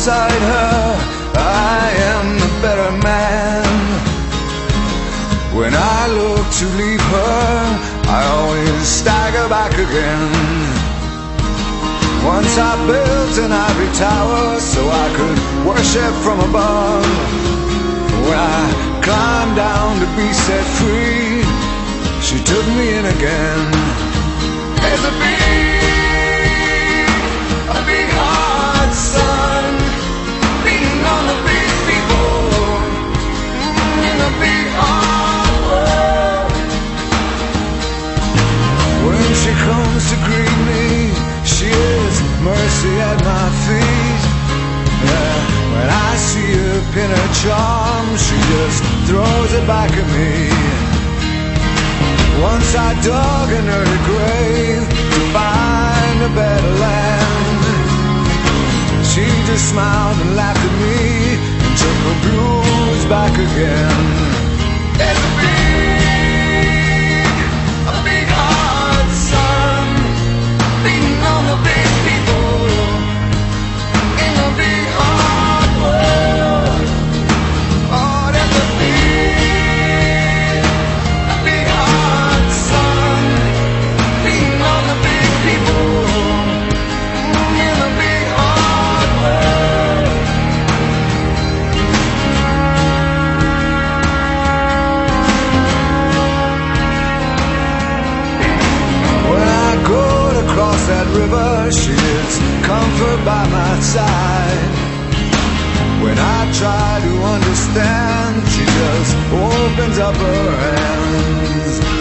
beside her, I am the better man. When I look to leave her, I always stagger back again. Once I built an ivory tower so I could worship from above. When I climbed down to be set free, she took me in again. There's a big hard sun beating on the big people in the big hard world. When she comes to greet me, she is mercy at my feet. Yeah, when I see her pin her charm, she just throws it back at me. Once I dug an early grave to find a better land. She just smiled and laughed at me and took her blues back again. There's a big hard sun beating on the big people in the big hard world. Oh, there's a big hard sun beating on the big people in the big hard world. When I go to cross that river, she is comfort by my side. When I try to understand, she just opens up her hands.